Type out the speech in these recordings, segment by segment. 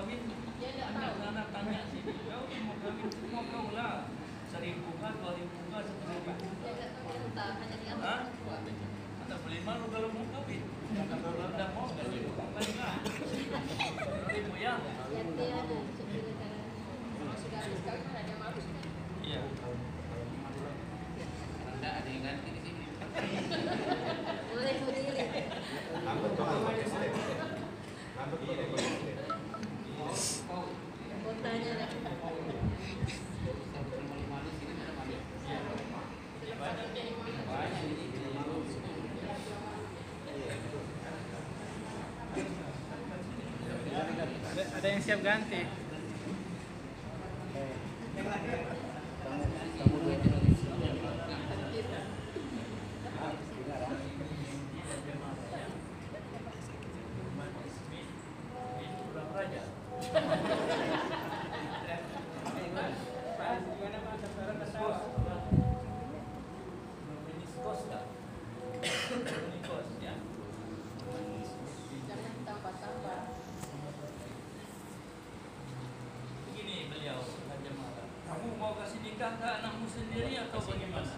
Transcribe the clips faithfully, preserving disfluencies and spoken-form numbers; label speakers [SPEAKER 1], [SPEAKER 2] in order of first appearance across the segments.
[SPEAKER 1] kawin, tanya sana, tanya sini. Kau mau kawin semua kau lah. Seribu kah, dua ribu kah, sepuluh ribu. Hah? Anda beli malu kalau mau kawin. Kalau anda mau, kawin lah. Ribu ya. Iya.
[SPEAKER 2] Anda ada yang ganti di sini.
[SPEAKER 3] Boleh berdiri. Kotanya lah.
[SPEAKER 4] Ada yang siap ganti.
[SPEAKER 1] Begini beliau, Raja Mara. Kamu mau kasih nikah ke anakmu sendiri atau bagaimana?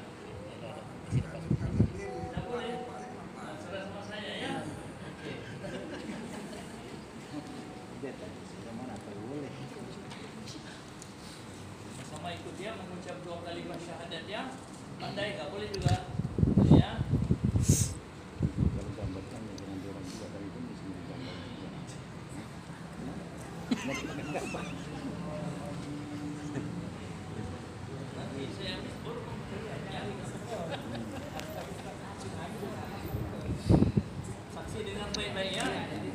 [SPEAKER 1] Tidak boleh. Nah, serah sama saya ya. Sama ikut dia mengucap dua kalimat syahadat ya. Pandai nggak boleh juga. Ya. Nanti saya habis baru ya. Saksi dengan baik-baik ya.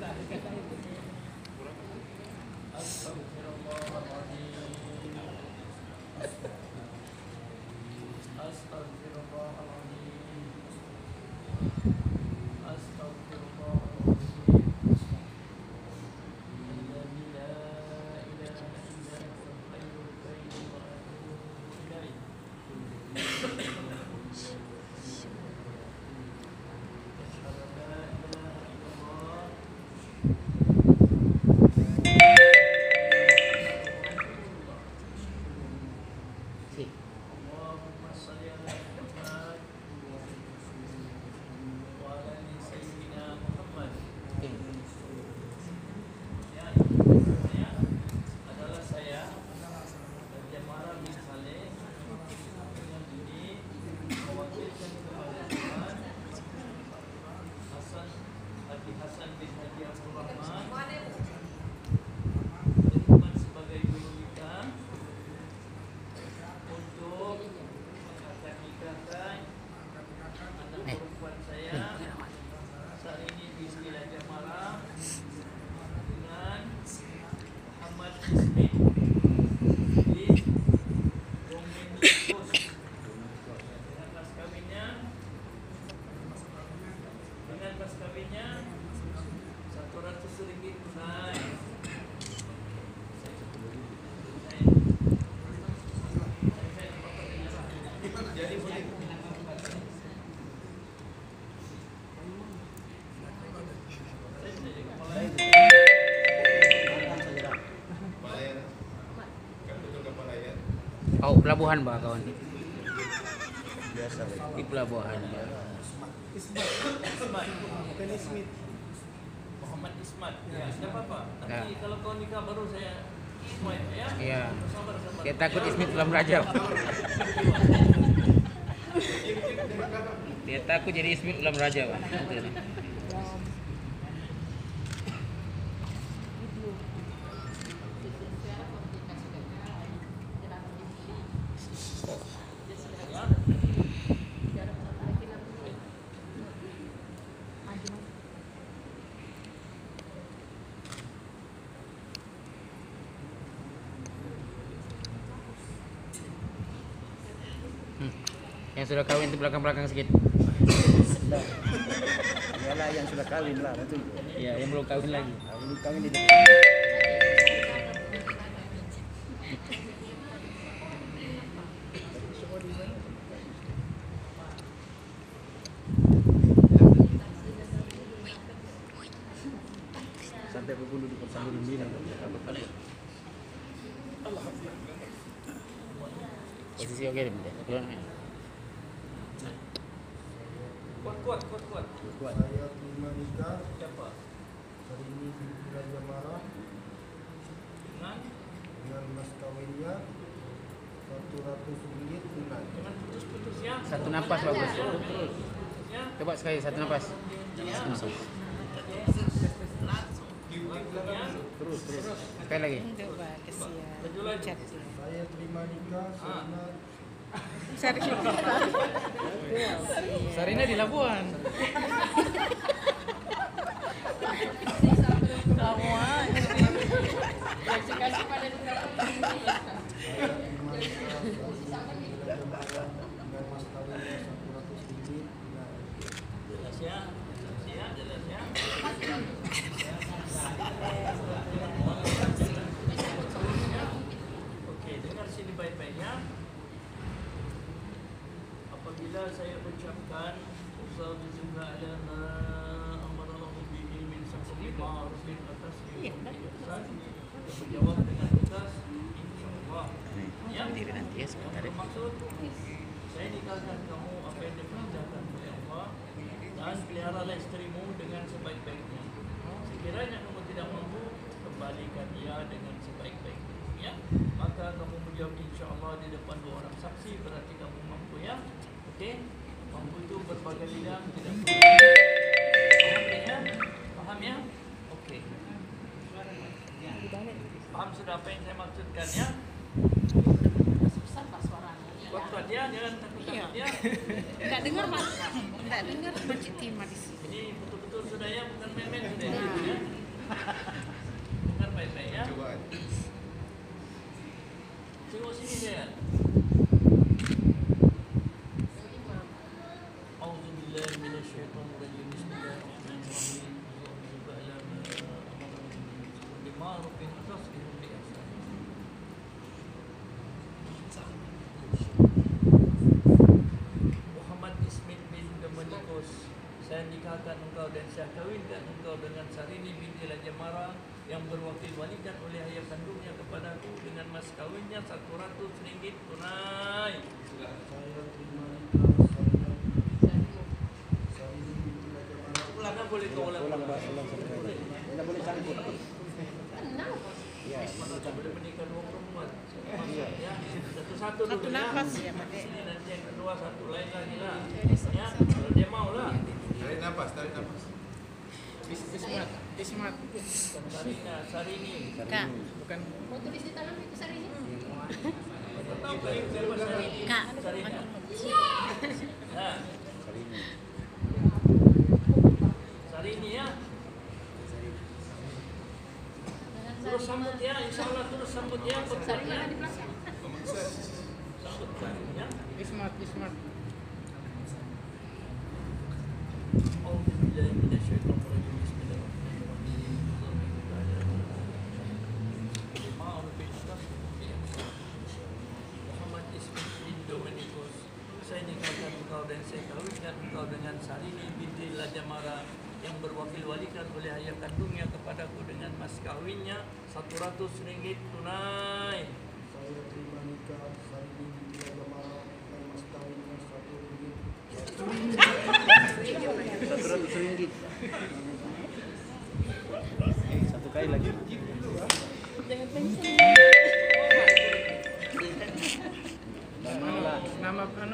[SPEAKER 1] Astagfirullahaladzim. Astagfirullahaladzim. Astagfirullahaladzim. Alladzi la ilaha illa huwal hayyul qayyum wa atubu ilaih. Asyhadu an la ilaha illallah. Allahumma shalli ala Muhammad wa ala ali sayyidina Muhammad. Ya, saya adalah saya Raja Mara bin Saleh yang ini mewakilkan kepada Tuhan Hasan Haji Hasan bin Haji Abdul Rahman berkhidmat sebagai guru kita untuk mengangkat nikahkan anak perempuan saya saat ini di Wilayah Jamara dengan Muhammad Ismail di Dominikus dengan mas kawinnya dengan mas kawinnya satu ratus ringgit tunai. Jadi boleh.
[SPEAKER 2] Oh, pelabuhan Pak kawan.
[SPEAKER 5] Biasa.
[SPEAKER 2] Di pelabuhan.
[SPEAKER 1] Ismat, bukan Ismit. Muhammad Ismat. Ya, tidak apa-apa. Nanti
[SPEAKER 2] Ya.
[SPEAKER 1] kalau kau nikah baru saya Ismat ya.
[SPEAKER 2] Iya.
[SPEAKER 1] Sabar, sabar.
[SPEAKER 2] Kita takut Ismit belum raja. Dia takut jadi Ismit belum raja Pak. Hmm. Yang sudah kawin itu belakang-belakang sedikit.
[SPEAKER 5] Nah, iyalah yang sudah kawin lah, betul.
[SPEAKER 2] Iya, yang belum kawin lagi.
[SPEAKER 5] Nah, belum kawin di sampai berbunuh di Kota Bumi
[SPEAKER 1] Balik.
[SPEAKER 2] Posisi oke deh, Bunda. Keluar.
[SPEAKER 1] Kuat, kuat, kuat, kuat.
[SPEAKER 2] Kuat.
[SPEAKER 5] Saya terima nikah
[SPEAKER 1] Siapa?
[SPEAKER 5] Sarini binti Raja Mara
[SPEAKER 1] Dengan
[SPEAKER 5] dengan mas kawinnya satu ratus ringgit tunai.
[SPEAKER 1] Jangan putus-putus ya.
[SPEAKER 2] Satu napas bagus.
[SPEAKER 1] Terus. Ya.
[SPEAKER 2] Coba sekali satu napas.
[SPEAKER 5] Terus terus.
[SPEAKER 2] Sekali lagi.
[SPEAKER 3] Coba kesian.
[SPEAKER 1] Laju lagi.
[SPEAKER 3] Chat.
[SPEAKER 5] Saya terima nikah Sarina
[SPEAKER 4] Sarina di Labuan.
[SPEAKER 3] Lawan. Kasih pada
[SPEAKER 5] saya terima nikah Sarini binti Raja Mara dengan mas kawinnya satu ratus ringgit tunai.
[SPEAKER 1] Jelas ya. Jelas ya, jelas ya. Oke, dengar sini baik-baiknya. Apabila saya ucapkan usaha juga ala ma amara Allah bihi min sabri ma'rufin atas ihsan, menjawab dengan tegas insyaallah. Ya,
[SPEAKER 2] Diri nanti ya sebentar. ya.
[SPEAKER 1] maksud saya nikahkan kamu apa yang diperintahkan oleh Allah dan peliharalah istrimu dengan sebaik-baiknya. Sekiranya kamu tidak mampu, kembalikan dia dengan sebaik-baiknya. Ya, maka kamu menjawab insyaallah di depan dua orang saksi, berarti kamu mampu ya. Okey, mampu itu berbagai bidang, tidak perlu. Paham ya? Paham ya? Okey. Paham sudah apa yang saya maksudkan ya?
[SPEAKER 3] Susah pak suaranya.
[SPEAKER 1] Kuat-kuat ya, jangan takut-takut ya.
[SPEAKER 3] Enggak dengar mas. Enggak dengar Cik Tima di sini.
[SPEAKER 1] Ini betul-betul sudah ya, bukan main-main sudah ya. Ya. Dengar baik-baik ya. Tengok sini saya. Auzubillahi minasyaitonirrajim. Bismillahirrahmanirrahim. Bima'rufin tasbihun bi ihsan. Muhammad Ismail bin Dominikus, saya nikahkan engkau dan saya kawinkan engkau dengan Sarini binti Raja Mara yang berwakil walikan oleh ayah kandungnya kepadaku dengan mas kawinnya satu ratus ringgit tunai.
[SPEAKER 5] Saya terima nikah Sarina Sarini binti Raja Mara.
[SPEAKER 1] Ulangan boleh kau ulang.
[SPEAKER 5] Ulang Pak, ulang satu kali. Tidak boleh sangkut. Ya,
[SPEAKER 1] Mana tak boleh menikah dua perempuan. Ya, satu-satu dulu
[SPEAKER 3] Satu
[SPEAKER 1] ya.
[SPEAKER 3] nafas ya Pak.
[SPEAKER 1] Sini nanti yang kedua satu lain lagi lah. Ya, kalau dia mau lah.
[SPEAKER 6] Tarik nafas, tarik nafas.
[SPEAKER 4] Ismat, Ismat.
[SPEAKER 1] Bukan Sarina, Sarini.
[SPEAKER 3] Kak.
[SPEAKER 4] Bukan.
[SPEAKER 3] Mau tulis di tangan itu Sarini?
[SPEAKER 1] Kau tahu kan itu siapa Sarini?
[SPEAKER 3] Kak.
[SPEAKER 1] Sarina. Nah,
[SPEAKER 5] Sarini.
[SPEAKER 1] Sarini ya. Terus sambut ya, insya Allah terus sambut ya.
[SPEAKER 3] Sarini ada di belakang.
[SPEAKER 1] Sambut ya.
[SPEAKER 4] Ismat, Ismat.
[SPEAKER 1] Auzubillahi minasyaitonirrajim. Bismillahirrahmanirrahim. Muhammad Ismail bin Dominikus, saya nikahkan engkau dan saya kawinkan engkau dengan Sarini binti Raja Mara yang berwakil walikan oleh ayah kandungnya kepadaku dengan mas kawinnya satu ratus ringgit tunai.
[SPEAKER 5] Saya terima nikah Sarini binti Raja Mara dengan mas kawinnya satu ringgit. Satu ratus ringgit. Satu kali lagi.
[SPEAKER 3] Jangan pensiun.
[SPEAKER 5] Nama
[SPEAKER 4] Nama anu?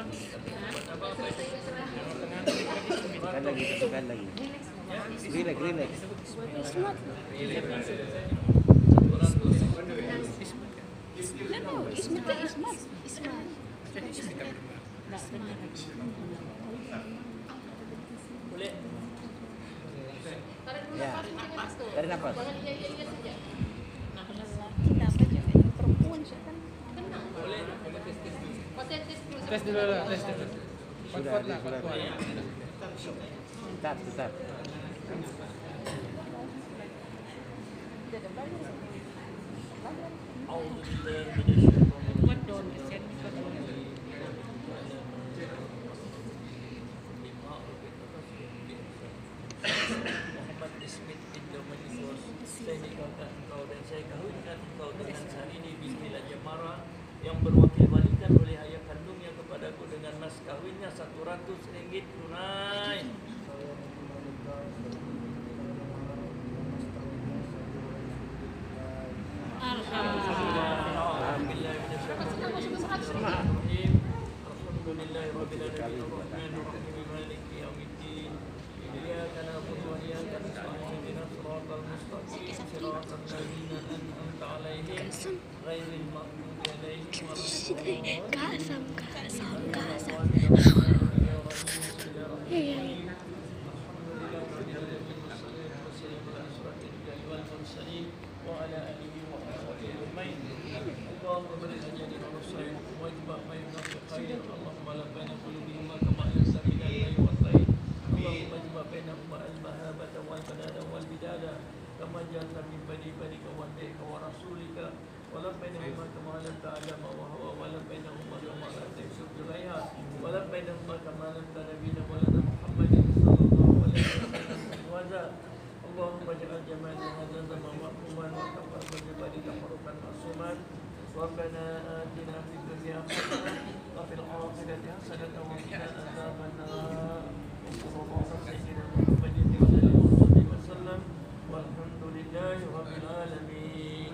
[SPEAKER 5] Sekali lagi, satu kali lagi. Relax, relax.
[SPEAKER 3] No, Ismat, Ismat, Ismat. Enggak benar.
[SPEAKER 1] Boleh?
[SPEAKER 5] Ya. Tarik nafas.
[SPEAKER 3] Kita apa juga perempuan sih kan. Kenal.
[SPEAKER 1] Boleh?
[SPEAKER 4] Tes dulu lah, tes dulu.
[SPEAKER 5] Sudah,
[SPEAKER 4] Kuat-kuat lah,
[SPEAKER 5] sudah.
[SPEAKER 4] kuat-kuat.
[SPEAKER 5] Tetap, tetap.
[SPEAKER 1] Auzubillahi minasyaitonirrajim.
[SPEAKER 3] Buat don kesian buat don.
[SPEAKER 1] Muhammad Ismail bin Dominikus, saya nikahkan engkau dan saya kawinkan engkau dengan Syahrini binti Jamara yang berwakil walikan oleh ayah kandungnya kepadaku dengan mas kawinnya satu ratus ringgit tunai.
[SPEAKER 5] Saya mengembalikan
[SPEAKER 3] Kasam, kasam, kasam. Ya, ya, ya.
[SPEAKER 1] وعلى آله وصحبه أجمعين. اللهم بارك لنا ونصرهم واجمع بيننا بخير. اللهم لا بين قلوبهما كما يسر إلى الليل والطير. اللهم اجمع بينهما المهابة والبنان والبداد كما جعلت من بني بنيك وبيك ورسولك ولم بينهما كما لم تعلم وهو ولم بينهما كما لا تيسر إليها ولم بينهما كما لم تنبينا ولنا محمد صلى الله عليه وسلم وزاد. اللهم اجعل جمال هذا الزمان مرحوما وكفر بجبالك حرفا معصوما. ربنا آتنا في الدنيا حسنة وفي الآخرة حسنة وقنا عذاب النار. وصلى الله على سيدنا محمد وعلى آله وسلم والحمد لله رب العالمين.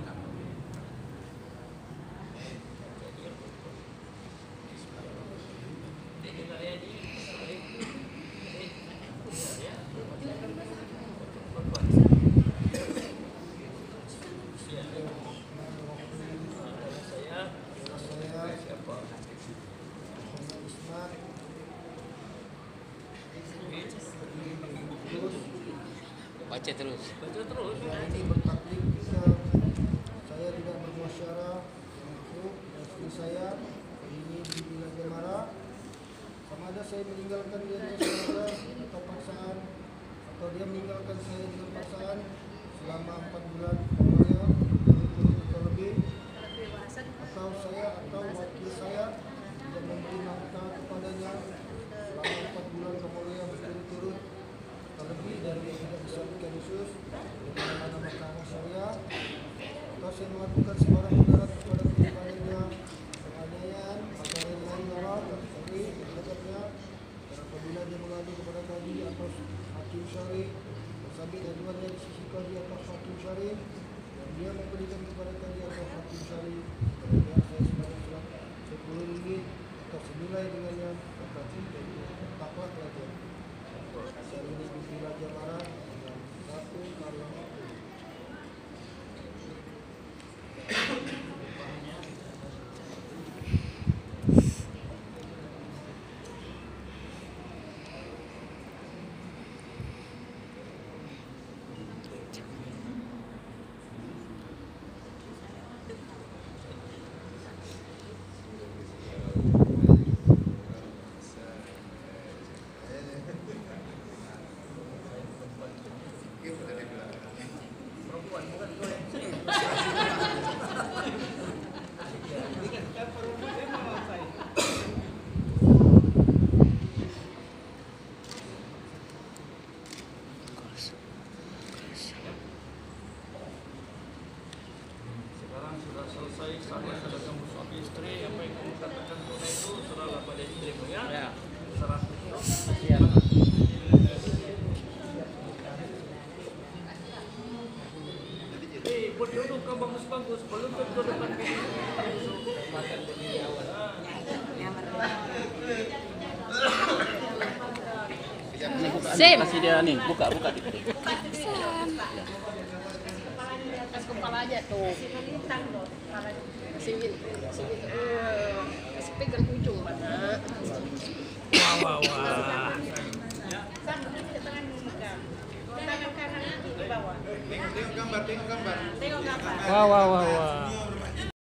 [SPEAKER 2] Baca terus.
[SPEAKER 1] Baca terus.
[SPEAKER 5] Saya ini bertaklik bisa saya tidak bermuasyarah untuk istri saya ini di Bila Jamara sama ada saya meninggalkan dia dengan sengaja atau paksaan atau dia meninggalkan saya dengan paksaan selama empat bulan lamanya atau lebih atau saya atau wakil saya tidak memberi nafkah kepadanya selama empat bulan kemudian berturut-turut terlebih dari yang tidak disebutkan khusus dengan mana mahkamah syariah atau saya melakukan sebarang mudarat kepada kepadanya penganiayaan atau lain-lain nyawa terjadi terhadapnya dan apabila dia mengadu kepada kadi atau hakim syari bersabit aduannya di sisi kadi atau hakim syari dan dia memberikan kepada kadi atau hakim syari kemudian saya sebanyak sepuluh ringgit atau senilai dengannya tetapi taklah pelajar. Saya ini di Bila Jamara dengan satu kalau
[SPEAKER 1] Sekarang sudah selesai sama sedangkan suami istri apa yang kamu katakan tunai itu serahlah pada istrimu ya.
[SPEAKER 2] Ya.
[SPEAKER 1] Seratus.
[SPEAKER 2] Iya.
[SPEAKER 1] Eh, berduduk kau bagus-bagus, belum tentu depan kiri. Makan begini awal.
[SPEAKER 3] Sim.
[SPEAKER 2] Kasih dia nih, buka buka dikit.
[SPEAKER 3] Kasih kepala aja tuh. Kasih gitu. Kasih gitu. Kasih pegang ujung mana.
[SPEAKER 1] Wah, wah, wah.
[SPEAKER 6] Tengok, tengok gambar, tengok gambar.
[SPEAKER 4] Wah, wah, wah, wah.